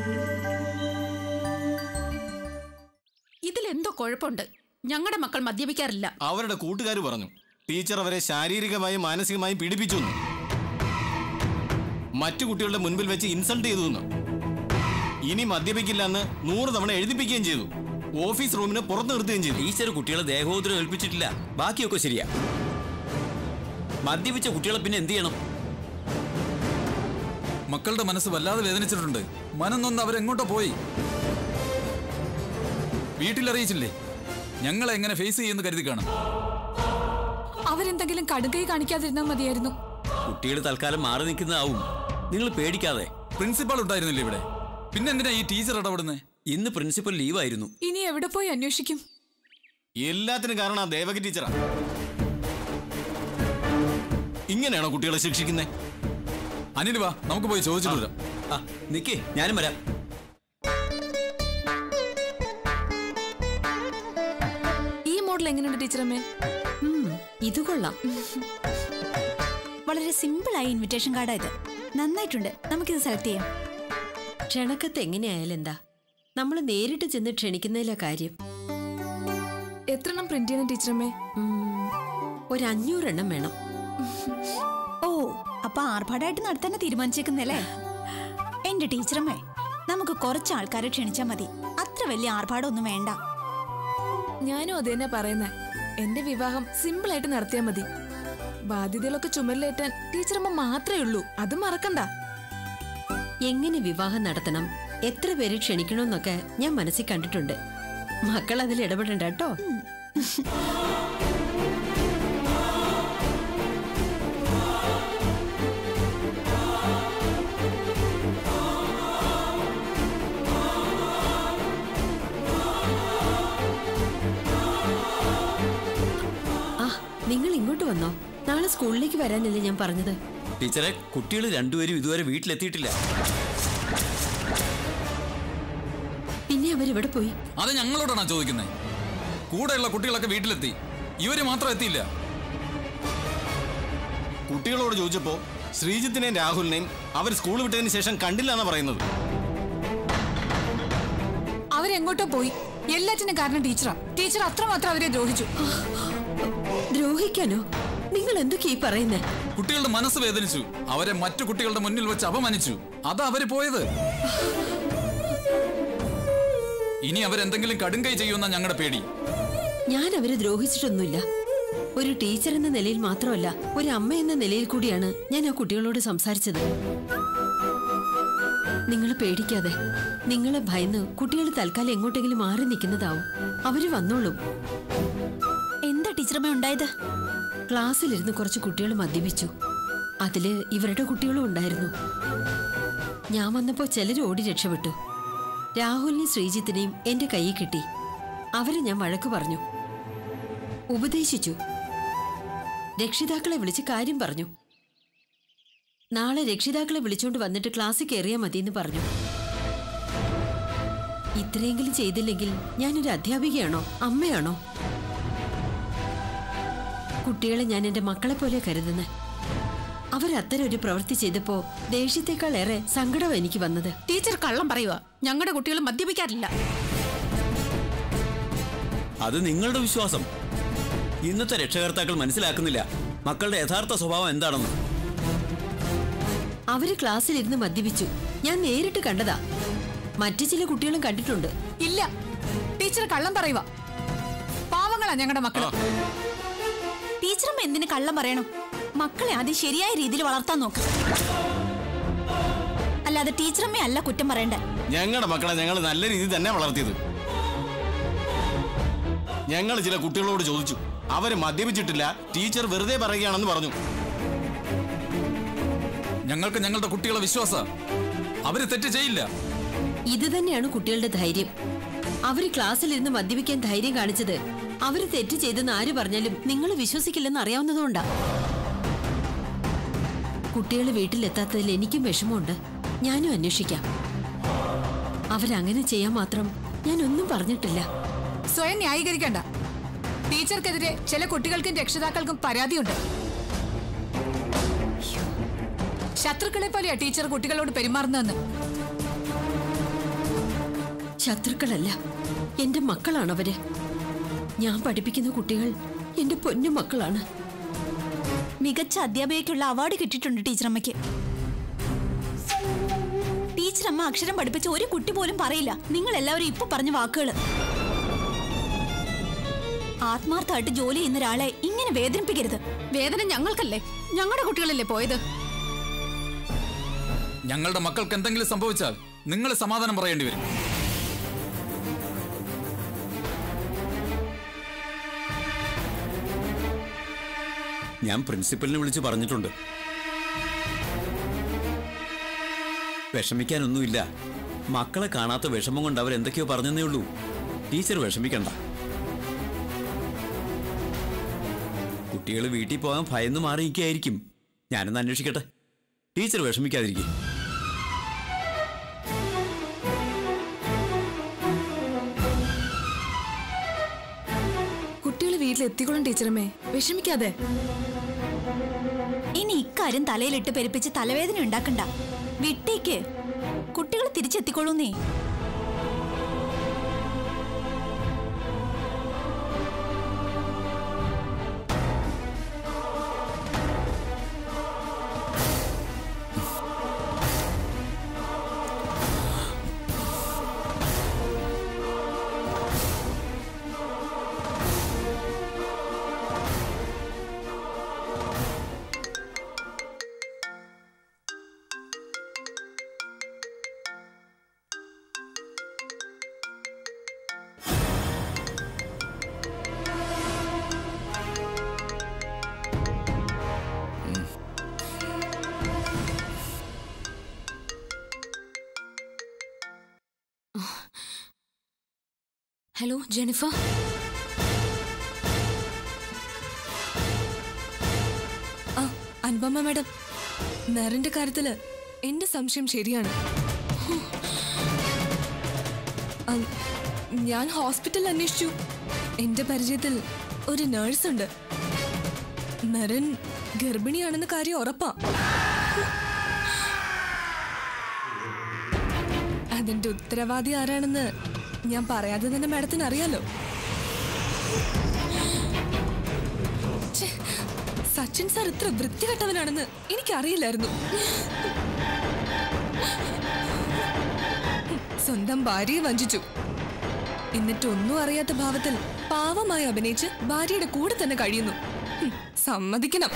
ഇതിലെന്തോ കുഴപ്പമുണ്ട്. ഞങ്ങളുടെ മക്കൾ മദ്യപിക്കാറില്ല. അവരുടെ കൂട്ടുകാർ പറഞ്ഞു ടീച്ചർ അവരെ ശാരീരികമായും മാനസികമായും പീഡിപ്പിച്ചു. മറ്റു കുട്ടികളുടെ മുൻപിൽ വെച്ച് ഇൻസൾട്ട് ചെയ്തു. ഇനി മദ്യപിക്കില്ല എന്ന് 100 തവണ എഴുതിപ്പിക്കുകയും ചെയ്തു. ഓഫീസ് റൂമിന് പുറത്ത് നിർത്തുകയും ചെയ്തു. ടീച്ചർ കുട്ടികളെ ദേഹോദരം ഏൽപ്പിച്ചിട്ടില്ല. ബാക്കിയൊക്കെ ശരിയാ. മദ്യപിച്ച കുട്ടികളെ പിന്നെ എന്ത് ചെയ്യണം? മക്കളുടെ മനസ്സ് വല്ലാതെ വേദനിച്ചിട്ടുണ്ട്. മനംനൊന്ന് അവരെങ്ങോട്ടോ പോയി. വീട്ടിലറിയിച്ചില്ലേ? ഞങ്ങളെ എങ്ങനെ ഫേസ് ചെയ്യുമെന്ന് കരുതി കാണും. അവരെന്തെങ്കിലും കടുകൈ കാണിക്കാതിരുന്നാൽ മതിയായിരുന്നു. കുട്ടികൾ തൽക്കാലം മാറി നിൽക്കുന്നതാവും. നിങ്ങൾ പേടിക്കാതെ. പ്രിൻസിപ്പാൾ ഉണ്ടായിരുന്നില്ല ഇവിടെ. പിന്നെന്തിനാ ഈ ടീച്ചർ ഇടപെടുന്നേ? ഇന്ന് പ്രിൻസിപ്പൽ ലീവായിരുന്നു. ഇനി എവിടെ പോയി അന്വേഷിക്കും? എല്ലാത്തിനും കാരണം ആ ദേവകി ടീച്ചറാ. ഇങ്ങനെയാണോ കുട്ടികളെ ശിക്ഷിക്കുന്നേ? അനിൽ വാ, നമുക്ക് പോയി ചോദിച്ചിട്ട് വരാം. നിക്കേ, ഞാനും വരാം. ഈ മോഡൽ എങ്ങനെയുണ്ട് ടീച്ചറമ്മേ? ഇത് കൊള്ളാം. വളരെ സിമ്പിൾ ആയ ഇൻവിറ്റേഷൻ കാർഡാ ഇത്. നന്നായിട്ടുണ്ട്. നമുക്കിത് സെലക്ട് ചെയ്യാം. ക്ഷണക്കത്ത് എങ്ങനെയായാലും എന്താ, നമ്മൾ നേരിട്ട് ചെന്ന് ക്ഷണിക്കുന്നതിലെ കാര്യം. എത്രണ്ണം പ്രിന്റ് ചെയ്യുന്ന ടീച്ചറമ്മേ? ഒരു 500 എണ്ണം വേണം. ഓ, അപ്പൊ ആർഭാടായിട്ട് നടത്താൻ തീരുമാനിച്ചേക്കുന്നല്ലേ? എന്റെ ടീച്ചറമ്മേ, നമുക്ക് കുറച്ച് ആൾക്കാരെ ക്ഷണിച്ചാൽ മതി. അത്ര വലിയ ആർഭാടമൊന്നും വേണ്ട. ഞാനും അത് തന്നെ പറയുന്നേ. എന്റെ വിവാഹം സിമ്പിൾ ആയിട്ട് നടത്തിയാൽ മതി. ബാധ്യതകളൊക്കെ ചുമലിലേറ്റാൻ ടീച്ചറമ്മ മാത്രമേ ഉള്ളൂ. അത് മറക്കണ്ട. എങ്ങനെ വിവാഹം നടത്തണം, എത്ര പേര് ക്ഷണിക്കണമെന്നൊക്കെ ഞാൻ മനസ്സിൽ കണ്ടിട്ടുണ്ട്. മക്കൾ അതിൽ ഇടപെടണ്ട കേട്ടോ. നിങ്ങൾ ഇങ്ങോട്ട് വന്നോ? നാളെ സ്കൂളിലേക്ക് വരാനല്ലേ ഞാൻ പറഞ്ഞത്? ടീച്ചറെ, കുട്ടികൾ രണ്ടുപേരും ഇതുവരെ വീട്ടിലെത്തിയിട്ടില്ല. പിന്നെ അവരെവിടെ പോയി? അത് ഞങ്ങളോടാണോ ചോദിക്കുന്നത്? കൂടെയുള്ള കുട്ടികളൊക്കെ വീട്ടിലെത്തി, ഇവര് മാത്രം എത്തിയില്ല. കുട്ടികളോട് ചോദിച്ചപ്പോ ശ്രീജിത്തിനെയും രാഹുലിനെയും അവർ സ്കൂൾ വിട്ടതിന് ശേഷം കണ്ടില്ല എന്നാ പറയുന്നത്. അവരെങ്ങോട്ടോ പോയി. എല്ലാറ്റിനും കാരണം ടീച്ചറാ. ടീച്ചർ അത്രമാത്രം അവരെ ദ്രോഹിച്ചു. ദ്രോഹിക്കാനോ? നിങ്ങൾ എന്തൊക്കെ ഈ പറയുന്നേ? കുട്ടികളുടെ മനസ്സ് വേദനിച്ചു. അവരെ മറ്റു കുട്ടികളുടെ മുന്നിൽ വെച്ച് അപമാനിച്ചു. അതാ അവര് പോയത്. ഇനി അവരെന്തെങ്കിലും കടുംകൈ ചെയ്യുമെന്ന ഞങ്ങളുടെ പേടി. ഞാൻ അവരെ ദ്രോഹിച്ചിട്ടൊന്നുമില്ല. ഒരു ടീച്ചർ എന്ന നിലയിൽ മാത്രമല്ല, ഒരു അമ്മ എന്ന നിലയിൽ കൂടിയാണ് ഞാൻ ആ കുട്ടികളോട് സംസാരിച്ചത്. നിങ്ങൾ പേടിക്കാതെ, നിങ്ങളെ ഭയന്ന് കുട്ടികൾ തൽക്കാലം എങ്ങോട്ടെങ്കിലും മാറി നിൽക്കുന്നതാവും. അവര് വന്നോളും. എന്താ ടീച്ചറമ്മ ഉണ്ടായത്? ക്ലാസ്സിലിരുന്ന് കുറച്ച് കുട്ടികൾ മദ്യപിച്ചു. അതില് ഇവരുടെ കുട്ടികളും ഉണ്ടായിരുന്നു. ഞാൻ വന്നപ്പോ ചിലർ ഓടി രക്ഷപ്പെട്ടു. രാഹുലിനെയും ശ്രീജിത്തിനെയും എന്റെ കയ്യിൽ കിട്ടി. അവരെ ഞാൻ വഴക്ക് പറഞ്ഞു, ഉപദേശിച്ചു. രക്ഷിതാക്കളെ വിളിച്ച് കാര്യം പറഞ്ഞു. നാളെ രക്ഷിതാക്കളെ വിളിച്ചോണ്ട് വന്നിട്ട് ക്ലാസ്സിൽ കയറിയാൽ മതിയെന്ന് പറഞ്ഞു. ഇത്രയെങ്കിലും ചെയ്തില്ലെങ്കിൽ ഞാനൊരു അധ്യാപികയാണോ, അമ്മയാണോ? കുട്ടികളെ ഞാൻ എന്റെ മക്കളെ പോലെ കരുതുന്നത്. അവരത്തരം ഒരു പ്രവൃത്തി ചെയ്തപ്പോ ദേഷ്യത്തെക്കാൾ ഏറെ സങ്കടമാണ് എനിക്ക് വന്നത്. ടീച്ചർ കള്ളം പറയുക. ഞങ്ങളുടെ കുട്ടികൾ മദ്യപിക്കാറില്ല. അത് നിങ്ങളുടെ വിശ്വാസം. ഇന്നത്തെ രക്ഷകർത്താക്കൾ മനസ്സിലാക്കുന്നില്ല മക്കളുടെ യഥാർത്ഥ സ്വഭാവം എന്താണെന്ന്. അവര് ക്ലാസ്സിലിരുന്ന് മദ്യപിച്ചു. ഞാൻ നേരിട്ട് കണ്ടതാ. മറ്റു ചില കുട്ടികളും കണ്ടിട്ടുണ്ട്. ഇല്ല, ടീച്ചർ കള്ളം പറയുക. പാവങ്ങളാ ഞങ്ങളുടെ മക്കള്. ടീച്ചറമ്മ എന്തിനു കള്ളം പറയണം? മക്കളെ ആദ്യം ശരിയായ രീതിയിൽ വളർത്താൻ നോക്ക്. അല്ലാതെ ടീച്ചറമ്മ അല്ല കുറ്റം പറയണ്ടേ. ഞങ്ങളുടെ മക്കളെ ഞങ്ങൾ നല്ല രീതിയിൽ തന്നെ വളർത്തിയത്. ഞങ്ങൾ ചില കുട്ടികളോട് ചോദിച്ചു, അവര് മദ്യപിച്ചിട്ടില്ല, ടീച്ചർ വെറുതെ പറയുകയാണെന്ന് പറഞ്ഞു. ഞങ്ങൾക്ക് ഞങ്ങളുടെ കുട്ടികളെ വിശ്വാസം. അവര് തെറ്റ് ചെയ്യില്ല. ഇത് തന്നെയാണ് കുട്ടികളുടെ ധൈര്യം. അവര് ക്ലാസ്സിലിരുന്ന് മദ്യപിക്കാൻ ധൈര്യം കാണിച്ചത് അവര് തെറ്റ് ചെയ്തെന്ന് ആര് പറഞ്ഞാലും നിങ്ങൾ വിശ്വസിക്കില്ലെന്ന് അറിയാവുന്നതുകൊണ്ടാ. കുട്ടികൾ വീട്ടിലെത്താത്തതിൽ എനിക്കും വിഷമമുണ്ട്. ഞാനും അന്വേഷിക്കാം. അവരങ്ങനെ ചെയ്യാൻ മാത്രം ഞാനൊന്നും പറഞ്ഞിട്ടില്ല. സ്വയം ന്യായീകരിക്കണ്ട. ടീച്ചർക്കെതിരെ ചില കുട്ടികൾക്കും രക്ഷിതാക്കൾക്കും പരാതിയുണ്ട്. ശത്രുക്കളെ പോലെയാ ടീച്ചർ കുട്ടികളോട് പെരുമാറുന്നതെന്ന്. ശത്രുക്കളല്ല, എന്റെ മക്കളാണവര്. ഞാൻ പഠിപ്പിക്കുന്ന കുട്ടികൾ എന്റെ പൊന്നു മക്കളാണ്. മികച്ച അധ്യാപികയ്ക്കുള്ള അവാർഡ് കിട്ടിയിട്ടുണ്ട് ടീച്ചറമ്മയ്ക്ക്. ടീച്ചറമ്മ അക്ഷരം പഠിപ്പിച്ച ഒരു കുട്ടി പോലും പറയില്ല നിങ്ങൾ എല്ലാവരും ഇപ്പൊ പറഞ്ഞ വാക്കുകൾ. ആത്മാർത്ഥമായിട്ട് ജോലി ചെയ്യുന്ന ഒരാളെ ഇങ്ങനെ വേദനിപ്പിക്കരുത്. വേദന ഞങ്ങൾക്കല്ലേ, ഞങ്ങളുടെ കുട്ടികളല്ലേ പോയത്. ഞങ്ങളുടെ മക്കൾക്ക് എന്തെങ്കിലും സംഭവിച്ചാൽ നിങ്ങൾ സമാധാനം പറയേണ്ടി വരും. ഞാൻ പ്രിൻസിപ്പലിനെ വിളിച്ച് പറഞ്ഞിട്ടുണ്ട്. വിഷമിക്കാനൊന്നുമില്ല. മക്കളെ കാണാത്ത വിഷമം കൊണ്ട് അവരെന്തൊക്കെയോ പറഞ്ഞതേ ഉള്ളൂ. ടീച്ചർ വിഷമിക്കണ്ട. കുട്ടികൾ വീട്ടിൽ പോകാൻ ഭയന്ന് മാറിയിരിക്കായിരിക്കും. ഞാനൊന്ന് അന്വേഷിക്കട്ടെ. ടീച്ചർ വിഷമിക്കാതിരിക്കും. കുട്ടികൾ വീട്ടിലെത്തിക്കോളും ടീച്ചറമ്മേ, വിഷമിക്കാതെ. ഇനി ഇക്കാര്യം തലയിലിട്ട് പെരുപ്പിച്ച് തലവേദന ഉണ്ടാക്കണ്ട. വിട്ടേക്ക്, കുട്ടികൾ തിരിച്ചെത്തിക്കോളൂന്നേ. Hello Jennifer. അനുപമ മാഡം, മെറിന്റെ കാര്യത്തില് എന്റെ സംശയം ശരിയാണ്. ഞാൻ ഹോസ്പിറ്റലിൽ അന്വേഷിച്ചു. എന്റെ പരിചയത്തിൽ ഒരു നേഴ്സ് ഉണ്ട്. മെറിൻ ഗർഭിണിയാണെന്ന കാര്യം ഉറപ്പാ. അതിന്റെ ഉത്തരവാദി ആരാണെന്ന് ഞാൻ പറയാതെ തന്നെ മാഡത്തിന് അറിയാലോ. സച്ചിൻ സാർ ഇത്ര വൃത്തികെട്ടവനാണെന്ന് എനിക്കറിയില്ലായിരുന്നു. സ്വന്തം ഭാര്യയെ വഞ്ചിച്ചു. എന്നിട്ടൊന്നും അറിയാത്ത ഭാവത്തിൽ പാവമായി അഭിനയിച്ച് ഭാര്യയുടെ കൂടെ തന്നെ കഴിയുന്നു. സമ്മതിക്കണം.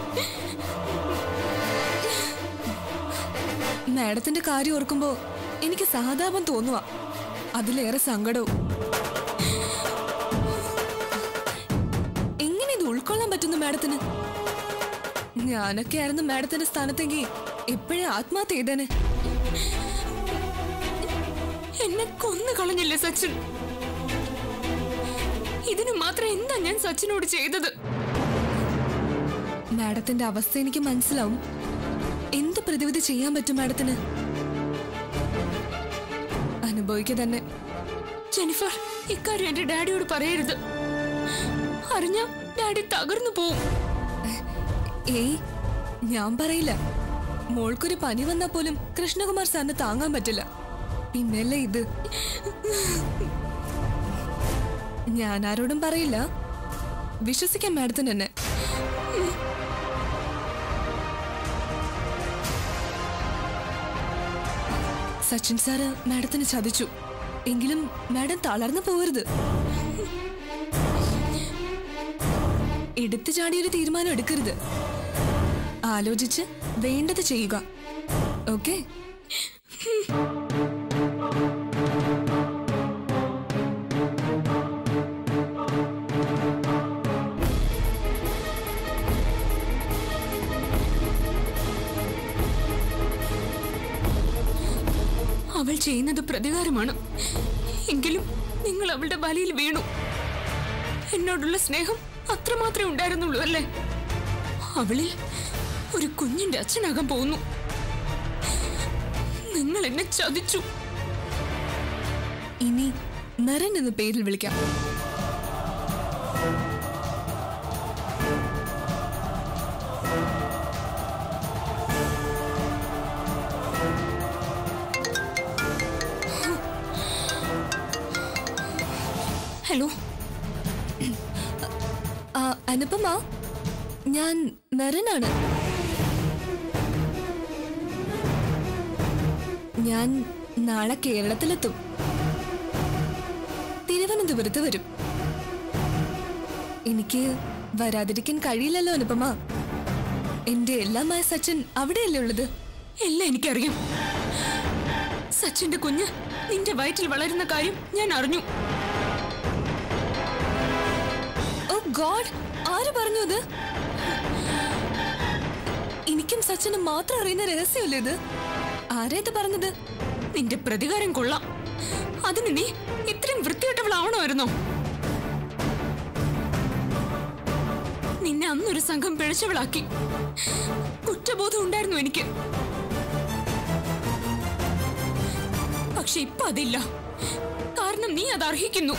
മാഡത്തിന്റെ കാര്യം ഓർക്കുമ്പോ എനിക്ക് സഹതാപം തോന്നുക, അതിലേറെ സങ്കടവും. എങ്ങനെ ഇത് ഉൾക്കൊള്ളാൻ പറ്റുന്നു മാഡത്തിന്? ഞാനൊക്കെ ആയിരുന്നു മാഡത്തിന്റെ സ്ഥാനത്തെങ്കിൽ എപ്പോഴേ ആത്മഹത്യ ചെയ്തേനെ. എന്നെ കൊന്നു കളഞ്ഞില്ലേ സച്ചിൻ? ഇതിനു മാത്രം എന്താ ഞാൻ സച്ചിനോട് ചെയ്തത്? മാഡത്തിന്റെ അവസ്ഥ എനിക്ക് മനസ്സിലാവും. എന്ത് പ്രതിവിധി ചെയ്യാൻ പറ്റും മാഡത്തിന്? അനുഭവിക്കുക തന്നെ. ജെനിഫർ, ഇക്കാര്യം എന്റെ ഡാഡിയോട് പറയരുത്. അറിഞ്ഞ ഡാഡി തകർന്നു പോവും. ഏയ്, ഞാൻ പറയില്ല. മോൾക്കൊരു പനി വന്നാൽ പോലും കൃഷ്ണകുമാർ സാറിന് താങ്ങാൻ പറ്റില്ല. പിന്നല്ലേ ഇത്. ഞാൻ ആരോടും പറയില്ല. വിശ്വസിക്കാൻ മാഡത്തിന് തന്നെ. സച്ചിൻ സാറ് മാഡത്തിന് ചതിച്ചു. എങ്കിലും മാഡം തളർന്നു പോകരുത്. എടുത്തു ചാടിയൊരു തീരുമാനം എടുക്കരുത്. ആലോചിച്ച് വേണ്ടത് ചെയ്യുക. ഓക്കെ? അവൾ ചെയ്യുന്നത് പ്രതികാരമാണ്. എങ്കിലും നിങ്ങൾ അവളുടെ വലയിൽ വീണു. എന്നോടുള്ള സ്നേഹം അത്രമാത്രമേ ഉണ്ടായിരുന്നുള്ളൂ അല്ലേ? അവളിൽ ഒരു കുഞ്ഞിന്റെ അച്ഛനാകാൻ പോകുന്നു. നിങ്ങൾ എന്നെ ചതിച്ചു. ഇനി നരൻ എന്ന പേരിൽ വിളിക്കാം. ഹലോ അനുപമ, ഞാൻ നരനാണ്. ഞാൻ നാളെ കേരളത്തിലെത്തും. തിരുവനന്തപുരത്ത് വരും. എനിക്ക് വരാതിരിക്കാൻ കഴിയില്ലല്ലോ അനുപമ. എന്റെ എല്ലാമായ സച്ചിൻ അവിടെയല്ലേ ഉള്ളത്? എല്ലാം എനിക്കറിയാം. സച്ചിന്റെ കുഞ്ഞ് നിന്റെ വയറ്റിൽ വളരുന്ന കാര്യം ഞാൻ അറിഞ്ഞു. ഓ ഗോഡ്, ആര് പറഞ്ഞു അത്? എനിക്കും സച്ചിനും മാത്രം അറിയുന്ന രഹസ്യമല്ലേ ഇത്? ആരാ ഇത് പറഞ്ഞത്? നിന്റെ പ്രതികാരം കൊള്ളാം. അതിന് നീ ഇത്രയും വൃത്തികെട്ടവളാവണമായിരുന്നോ? നിന്നെ അന്നൊരു സംഘം പിഴച്ചവളാക്കി. കുറ്റബോധം ഉണ്ടായിരുന്നു എനിക്ക്. പക്ഷെ ഇപ്പൊ അതില്ല. കാരണം നീ അത് അർഹിക്കുന്നു.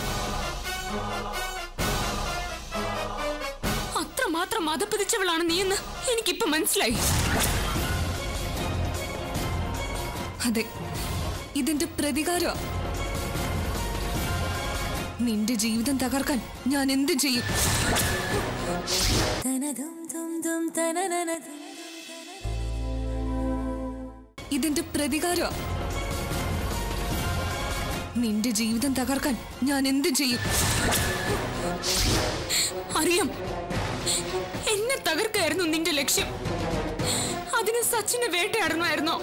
അത്രമാത്രം മതപ്പതിച്ചവളാണ് നീയെന്ന് എനിക്കിപ്പോ മനസ്സിലായി. അതെ, ഇതിന്റെ പ്രതികാരം. നിന്റെ ജീവിതം തകർക്കാൻ ഞാൻ എന്ത് ചെയ്യും? ഇതിന്റെ പ്രതികാരം. നിന്റെ ജീവിതം തകർക്കാൻ ഞാൻ എന്ത് ചെയ്യും? അറിയാം, എന്നെ തകർക്കായിരുന്നു നിന്റെ ലക്ഷ്യം. അതിന് സച്ചിനെ വേട്ടയാടണമായിരുന്നോ?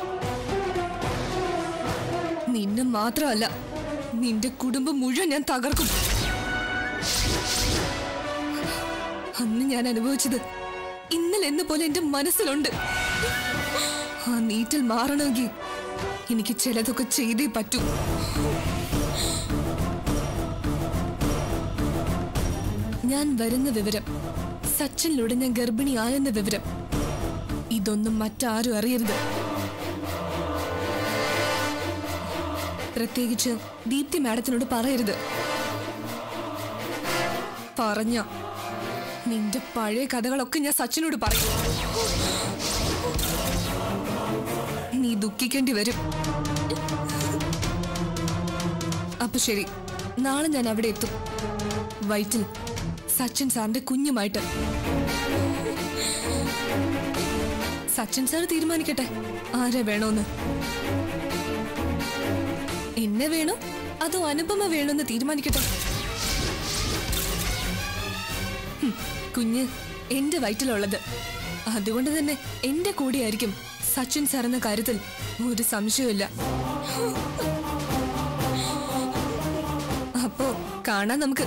നിന്നെ മാത്രമല്ല, നിന്റെ കുടുംബം മുഴുവൻ ഞാൻ തകർക്കും. അന്ന് ഞാൻ അനുഭവിച്ചത് ഇന്നലെ എന്ന പോലെ എന്റെ മനസ്സിലുണ്ട്. ആ നീറ്റൽ മാറണമെങ്കിൽ എനിക്ക് ചിലതൊക്കെ ചെയ്തേ പറ്റൂ. ഞാൻ വരുന്ന വിവരം, സച്ചിനിലൂടെ ഞാൻ ഗർഭിണിയായെന്ന വിവരം, ഇതൊന്നും മറ്റാരും അറിയരുത്. പ്രത്യേകിച്ച് ദീപ്തി മാഡത്തിനോട് പറയരുത്. പറഞ്ഞ നിന്റെ പഴയ കഥകളൊക്കെ ഞാൻ സച്ചിനോട് പറയും. നീ ദുഃഖിക്കേണ്ടി വരും. അപ്പൊ ശരി, നാളെ ഞാൻ അവിടെ എത്തും. വൈറ്റിൽ സച്ചിൻ സാറിന്റെ കുഞ്ഞുമായിട്ട്. സച്ചിൻ സാർ തീരുമാനിക്കട്ടെ ആരെ വേണോന്ന്. എന്നെ വേണോ അതോ അനുപമ വേണോന്ന് തീരുമാനിക്കട്ടെ. കുഞ്ഞ് എന്റെ വയറ്റിലുള്ളത്. അതുകൊണ്ട് തന്നെ എന്റെ കൂടെയായിരിക്കും സച്ചിൻ സാർ എന്ന കാര്യത്തിൽ ഒരു സംശയമില്ല. അപ്പോ കാണാം നമുക്ക്.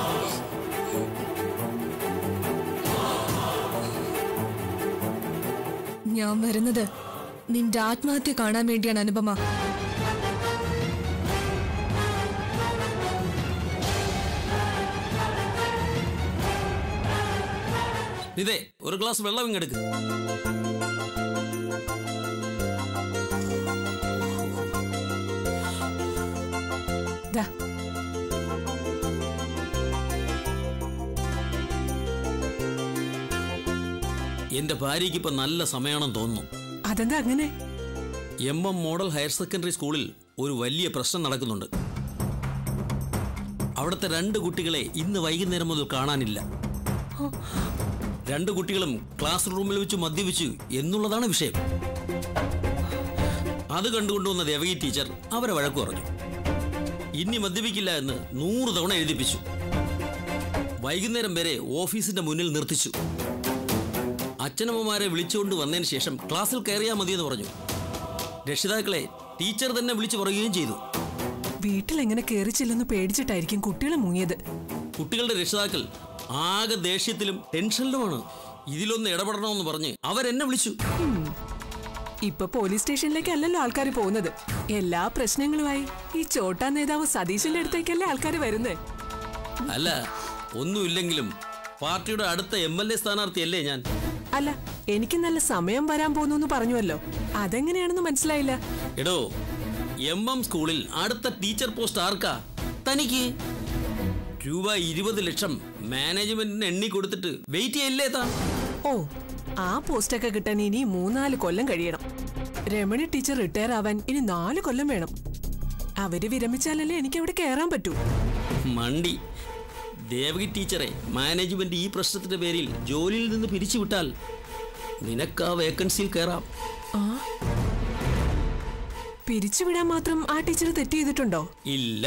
ഞാൻ വരുന്നത് നിന്റെ ആത്മഹത്യ കാണാൻ വേണ്ടിയാണ് അനുപമ. ഇതേ ഒരു ഗ്ലാസ് വെള്ളം ഇങ്ങെടുക്ക്. എന്റെ ഭാര്യയ്ക്ക് ഇപ്പൊ നല്ല സമയമാണെന്ന് തോന്നുന്നു. അതെന്താ അങ്ങനെ? MM മോഡൽ ഹയർ സെക്കൻഡറി സ്കൂളിൽ ഒരു വലിയ പ്രശ്നം നടക്കുന്നുണ്ട്. അവിടുത്തെ 2 കുട്ടികളെ ഇന്ന് വൈകുന്നേരം മുതൽ കാണാനില്ല. 2 കുട്ടികളും ക്ലാസ് റൂമിൽ വെച്ച് മദ്യപിച്ചു എന്നുള്ളതാണ് വിഷയം. അത് കണ്ടുകൊണ്ടുവന്ന ദേവകി ടീച്ചർ അവരെ വഴക്കു പറഞ്ഞു. ഇനി മദ്യപിക്കില്ല എന്ന് 100 തവണ എഴുതിപ്പിച്ചു. വൈകുന്നേരം വരെ ഓഫീസിന്റെ മുന്നിൽ നിർത്തിച്ചു. അച്ഛനമ്മമാരെ വിളിച്ചുകൊണ്ട് വന്നതിന് ശേഷം ക്ലാസ്സിൽ കയറിയാൽ മതിയെന്ന് പറഞ്ഞു. രക്ഷിതാക്കളെ ടീച്ചർ തന്നെ വിളിച്ചു പറയുകയും ചെയ്തു. വീട്ടിൽ എങ്ങനെ കയറി ചെല്ലുന്നു പേടിച്ചിട്ടായിരിക്കും കുട്ടികളെ മുങ്ങിയത്. കുട്ടികളുടെ രക്ഷിതാക്കൾ ആകെ ദേഷ്യത്തിലും ടെൻഷനിലുമാണ്. ഇതിലൊന്ന് ഇടപെടണമെന്ന് പറഞ്ഞ് അവരെന്നെ വിളിച്ചു. ഇപ്പൊ പോലീസ് സ്റ്റേഷനിലേക്കല്ലല്ലോ ആൾക്കാർ പോകുന്നത്. എല്ലാ പ്രശ്നങ്ങളുമായി ഈ ചോട്ടാ നേതാവ് സതീശന്റെ അടുത്തേക്കല്ലേ ആൾക്കാർ വരുന്നത്. അല്ല, ഒന്നുമില്ലെങ്കിലും പാർട്ടിയുടെ അടുത്ത MLA സ്ഥാനാർത്ഥിയല്ലേ ഞാൻ. അല്ല, എനിക്ക് നല്ല സമയം വരാൻ പോകുന്നു പറഞ്ഞുവല്ലോ, അതെങ്ങനെയാണെന്ന് മനസ്സിലായില്ല. എടോ, MM സ്കൂളിൽ അടുത്ത ടീച്ചർ പോസ്റ്റ് ആർക്കാ? തനിക്ക്. രൂപ 20 ലക്ഷം മാനേജ്മെന്റിന് എണ്ണി കൊടുത്തിട്ട് വെയിറ്റ് ചെയ്യല്ലേ താൻ? ഓ, ആ പോസ്റ്റൊക്കെ കിട്ടാൻ ഇനി 3-4 കൊല്ലം കഴിയണം. രമണി ടീച്ചർ റിട്ടയർ ആവാൻ ഇനി 4 കൊല്ലം വേണം. അവര് വിരമിച്ചാലല്ലേ എനിക്ക് അവിടെ കയറാൻ പറ്റൂ. മണ്ടി, ദേവകി ടീച്ചറെ മാനേജ്മെന്റ് ഈ പ്രശ്നത്തിന്റെ പേരിൽ ജോലിയിൽ നിന്ന് പിരിച്ചുവിട്ടാൽ നിനക്ക് ആ വേക്കൻസിയിൽ കയറാം. പിരിച്ചുവിടാൻ മാത്രം ആ ടീച്ചർ തെറ്റ് ചെയ്തിട്ടുണ്ടോ? ഇല്ല,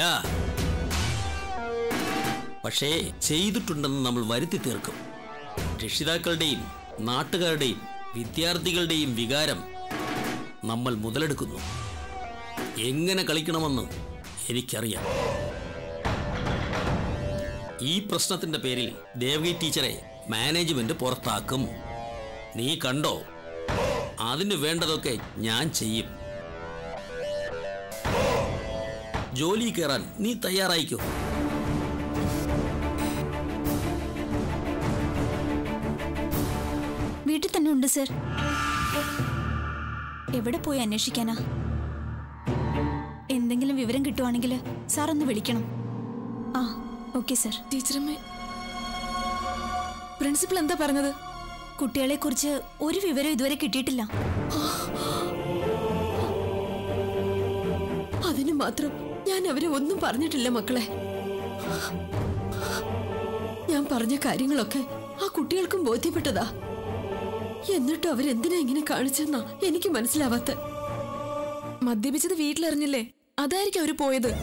പക്ഷേ ചെയ്തിട്ടുണ്ടെന്ന് നമ്മൾ വരുത്തി തീർക്കും. രക്ഷിതാക്കളുടെയും നാട്ടുകാരുടെയും വിദ്യാർത്ഥികളുടെയും വികാരം നമ്മൾ മുതലെടുക്കുന്നു. എങ്ങനെ കളിക്കണമെന്ന് എനിക്കറിയാം. ഈ പ്രശ്നത്തിന്റെ പേരിൽ ദേവകി ടീച്ചറെ മാനേജ്മെന്റ് പുറത്താക്കും. നീ കണ്ടോ? അതിന് വേണ്ടതൊക്കെ ഞാൻ ചെയ്യും. ജോലി കയറാൻ നീ തയ്യാറായിക്കോ. വീട്ടിൽ തന്നെ ഉണ്ട് സർ. എവിടെ പോയി അന്വേഷിക്കാനാ? എന്തെങ്കിലും വിവരം കിട്ടുവാണെങ്കിൽ സാർ ഒന്ന് വിളിക്കണം. ആ ഓക്കെ സർ. ടീച്ചറമ്മേ, പ്രിൻസിപ്പൽ എന്താ പറഞ്ഞത്? കുട്ടികളെ കുറിച്ച് ഒരു വിവരം ഇതുവരെ കിട്ടിയിട്ടില്ല. അതിന് മാത്രം ഞാൻ അവരെ ഒന്നും പറഞ്ഞിട്ടില്ല മക്കളെ. ഞാൻ പറഞ്ഞ കാര്യങ്ങളൊക്കെ ആ കുട്ടികൾക്കും ബോധ്യപ്പെട്ടതാ. എന്നിട്ടും അവരെന്തിനാ ഇങ്ങനെ കാണിച്ചെന്നാ എനിക്ക് മനസ്സിലാവാത്ത. മദ്യപിച്ചത് വീട്ടിലറിഞ്ഞില്ലേ? അതായിരിക്കും അവര് പോയത്.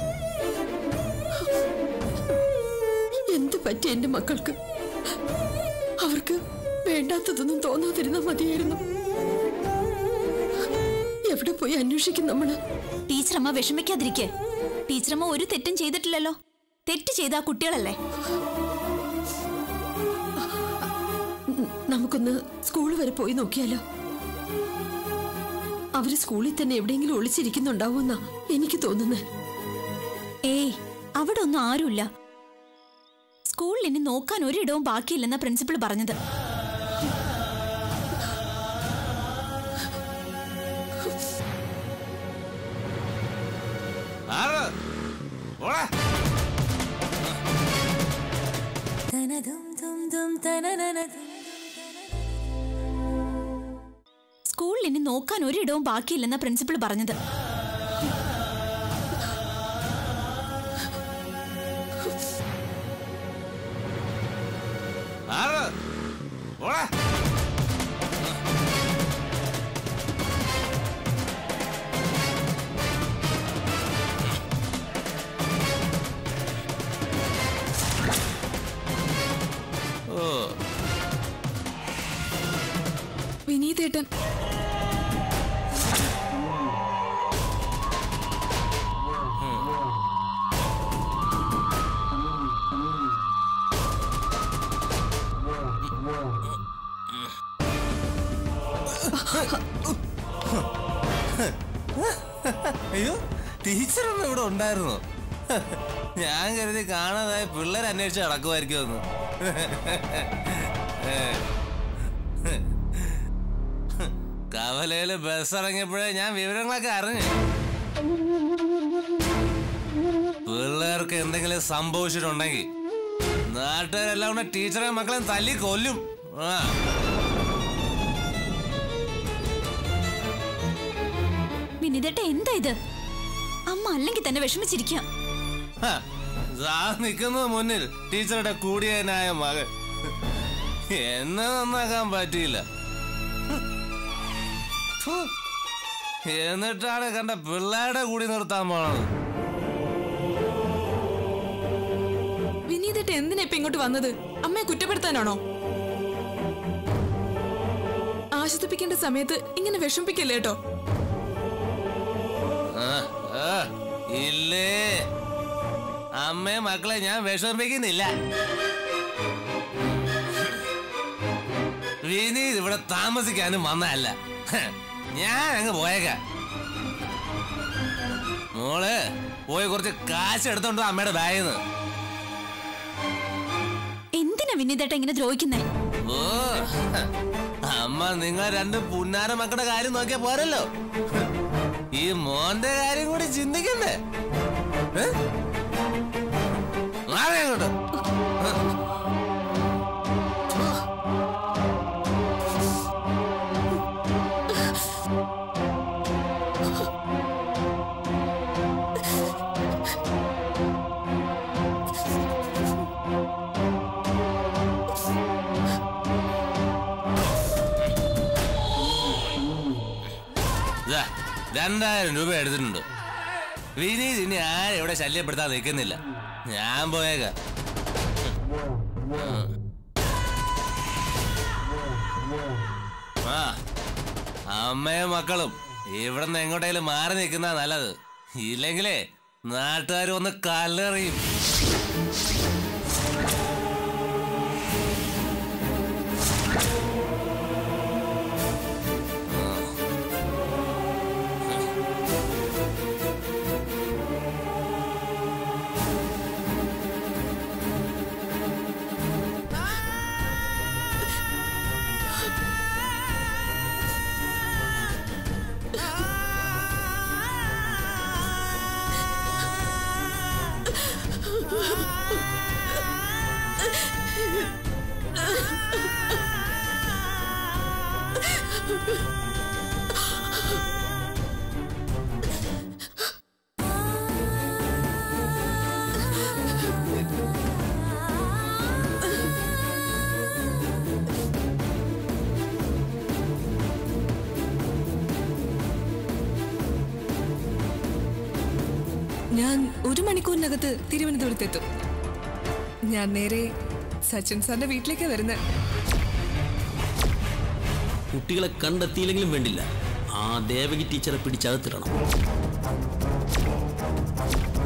എന്ത് പറ്റി എന്റെ മക്കൾക്ക്? അവർക്ക് വേണ്ടാത്തതൊന്നും തോന്നാതിരുന്നാ മതിയായിരുന്നു. എവിടെ പോയി അന്വേഷിക്കും നമ്മള്? ടീച്ചറമ്മ വിഷമിക്കാതിരിക്കെ. ടീച്ചറമ്മ ഒരു തെറ്റും ചെയ്തിട്ടില്ലല്ലോ. തെറ്റ് ചെയ്ത ആ കുട്ടികളല്ലേ. നമുക്കൊന്ന് സ്കൂൾ വരെ പോയി നോക്കിയാലോ? അവര് സ്കൂളിൽ തന്നെ എവിടെയെങ്കിലും ഒളിച്ചിരിക്കുന്നുണ്ടാവുമെന്നാ എനിക്ക് തോന്നുന്നത്. ഏയ്, അവിടെ ഒന്നും ആരുമില്ല. സ്കൂളിൽ ഇനി നോക്കാൻ ഒരിടവും ബാക്കിയില്ലെന്ന പ്രിൻസിപ്പൾ പറഞ്ഞത്. സ്കൂളിൽ ഇനി നോക്കാൻ ഒരിടവും ബാക്കിയില്ലെന്ന പ്രിൻസിപ്പൾ പറഞ്ഞത്. വിനീതേട്ടൻ, അയ്യോ, ടീച്ചറൊന്നും ഇവിടെ ഉണ്ടായിരുന്നു. ഞാൻ കരുതി കാണാതായ പിള്ളേർ അന്വേഷിച്ച് നടക്കുമായിരിക്കുമെന്ന്. കവലയില് ബസ് ഇറങ്ങിയപ്പോഴേ ഞാൻ വിവരങ്ങളൊക്കെ അറിഞ്ഞു. പിള്ളേർക്ക് എന്തെങ്കിലും സംഭവിച്ചിട്ടുണ്ടെങ്കിൽ നാട്ടുകാരെല്ലാം കൂടെ ടീച്ചറെ മക്കളെ തല്ലി കൊല്ലും. വിനീതേട്ട, എന്താ ഇത്? അമ്മ അല്ലെങ്കിൽ തന്നെ വിഷമിച്ചിരിക്കാം. നിൽക്കുന്നത് മുന്നിൽ ടീച്ചറുടെ കൂടിയനായ മകൻ. എന്നെ നന്നാക്കാൻ പറ്റിയില്ല. എന്നിട്ടാണ് കണ്ട പിള്ളേരുടെ കൂടി നിർത്താൻ പോണത്. വിനീതേട്ട എന്തിനാ ഇപ്പൊ ഇങ്ങോട്ട് വന്നത്? അമ്മയെ കുറ്റപ്പെടുത്താനാണോ? ആശ്വസിപ്പിക്കേണ്ട സമയത്ത് ഇങ്ങനെ വിഷമിപ്പിക്കല്ലേ കേട്ടോ. ഇല്ലേ, അമ്മയും മക്കളെ ഞാൻ വിഷമിപ്പിക്കുന്നില്ല. വിനീത് ഇവിടെ താമസിക്കാനും വന്നതല്ല. ഞാൻ അങ്ങ് പോയേക്കാം. മോള് പോയി കുറച്ച് കാശ് എടുത്തോണ്ടോ അമ്മയുടെ ബാഗിൽ നിന്ന്. എന്തിനാ വിനീതേട്ട ഇങ്ങനെ ദ്രോഹിക്കുന്നേ? ഓ, അമ്മ നിങ്ങൾ രണ്ട് പുന്നാര മക്കളുടെ കാര്യം നോക്കിയാ പോരല്ലോ, ഈ മോന്റെ കാര്യം കൂടി ചിന്തിക്കണ്ടേ? മാറിയങ്ങോട്ട്. 2000 രൂപ എടുത്തിട്ടുണ്ട്. വിനീത് ഇനി ആരും ഇവിടെ ശല്യപ്പെടുത്താൻ നിൽക്കുന്നില്ല. ഞാൻ പോയേക്കാം. ആ അമ്മയും മക്കളും ഇവിടുന്ന് എങ്ങോട്ടേലും മാറി നിൽക്കുന്ന നല്ലത്. ഇല്ലെങ്കിലേ നാട്ടുകാർ ഒന്ന് കല്ലെറിയും. ഞാൻ 1 മണിക്കൂറിനകത്ത് തിരുവനന്തപുരത്തെത്തും. ഞാൻ നേരെ സച്ചിൻ സാറിന്റെ വീട്ടിലേക്കാണ് വരുന്നത്. കുട്ടികളെ കണ്ടെത്തിയില്ലെങ്കിലും വേണ്ടില്ല, ആ ദേവകി ടീച്ചറെ പിടിച്ചകത്തിടണം.